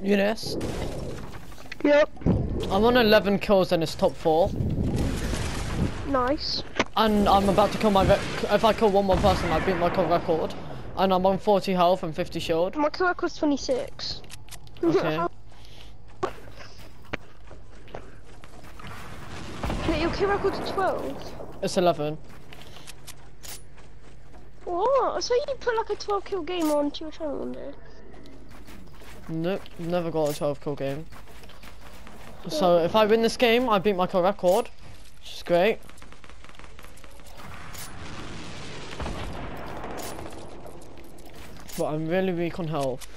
Eunice, Yep. I'm on 11 kills and it's top 4. Nice. And I'm about to kill my if I kill one more person, I beat my kill record. And I'm on 40 health and 50 shield. My kill record's 26. Okay. Wait, your kill record's 12? It's 11. What? So you put like a 12 kill game onto your channel one day? Nope, never got a 12 kill game. So if I win this game, I beat my kill record, which is great. But I'm really weak on health.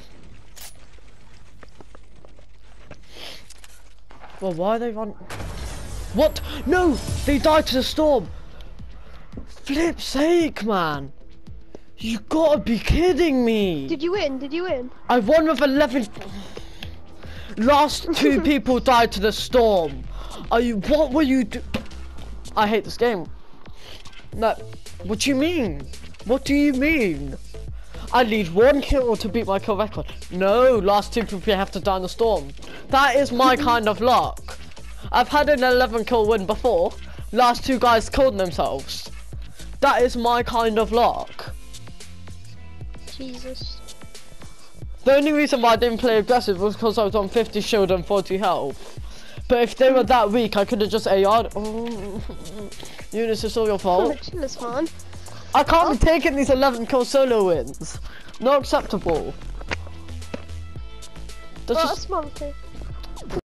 Well, why are they run? What? No! They died to the storm! Flip's sake, man! You gotta be kidding me! Did you win? Did you win? I won with 11. Last 2 people died to the storm. What were you do? I hate this game. No, what do you mean? What do you mean? I need 1 kill to beat my kill record. No, last 2 people have to die in the storm. That is my kind of luck. I've had an 11 kill win before. Last 2 guys killed themselves. That is my kind of luck. Jesus. The only reason why I didn't play aggressive was because I was on 50 shield and 40 health. But if they were that weak, I could have just AR'd. Oh, Eunice, it's all your fault. Chill is fun. I can't be taking these 11 kill solo wins. Not acceptable. That's Well, just... that's smart, okay.